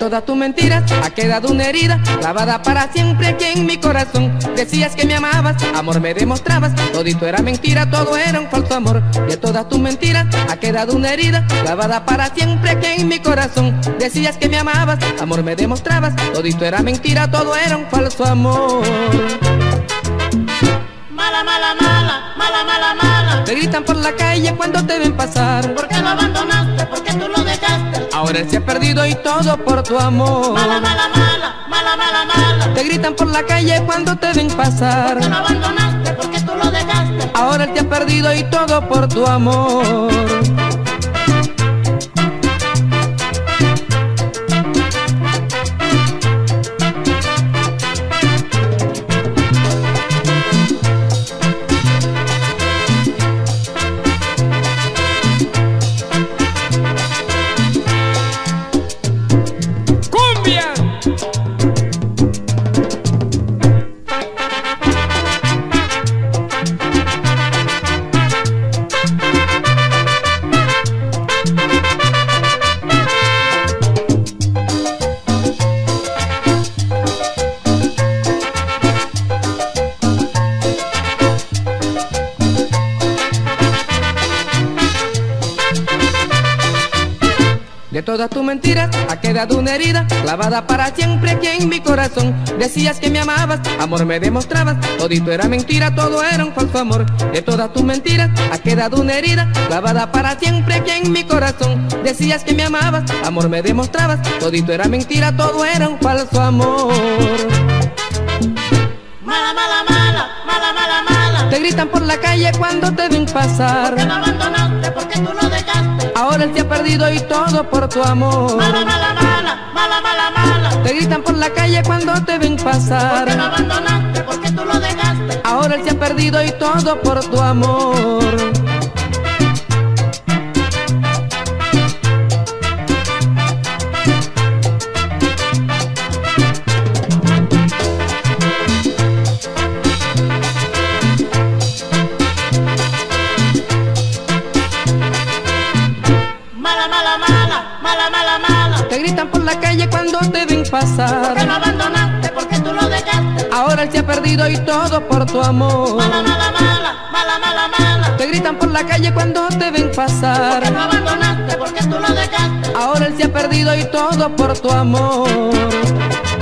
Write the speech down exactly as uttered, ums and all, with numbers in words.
todas tus mentiras ha quedado una herida clavada para siempre aquí en mi corazón. Decías que me amabas, amor me demostrabas, todito era mentira, todo era un falso amor. De todas tus mentiras ha quedado una herida clavada para siempre aquí en mi corazón. Decías que me amabas, amor me demostrabas, todito era mentira, todo era un falso amor. Mala, mala, mala, mala, mala, mala. Te gritan por la calle cuando te ven pasar. ¿Por qué lo abandonaste? ¿Por qué tú lo dejaste? Ahora él se ha perdido y todo por tu amor. Mala, mala, mala, mala, mala, mala. Te gritan por la calle cuando te ven pasar. ¿Por qué lo abandonaste? ¿Por qué tú lo dejaste? Ahora él te ha perdido y todo por tu amor. De todas tus mentiras ha quedado una herida clavada para siempre aquí en mi corazón. Decías que me amabas, amor me demostrabas, todito era mentira, todo era un falso amor. De todas tus mentiras ha quedado una herida clavada para siempre aquí en mi corazón. Decías que me amabas, amor me demostrabas, todito era mentira, todo era un falso amor. Mala, mala, mala, mala, mala, mala. Te gritan por la calle cuando te ven pasar. ¿Por qué lo abandonaste? ¿Por qué tú lo dejaste? Ahora él te ha perdido y todo por tu amor. Mala, mala, mala, mala, mala, mala. Te gritan por la calle cuando te ven pasar. ¿Por qué lo abandonaste? ¿Por qué tú lo dejaste? Ahora él se ha perdido y todo por tu amor. Mala, mala, mala, mala, mala, mala. Te gritan por la calle cuando te ven ¿Por qué pasar. lo abandonaste? ¿Por qué tú lo dejaste? Ahora él se ha perdido y todo por tu amor. Mala, mala, mala, mala, mala, mala. Te gritan por la calle cuando te ven ¿Por qué pasar. lo abandonaste? ¿Por qué tú lo dejaste? Ahora él se ha perdido y todo por tu amor.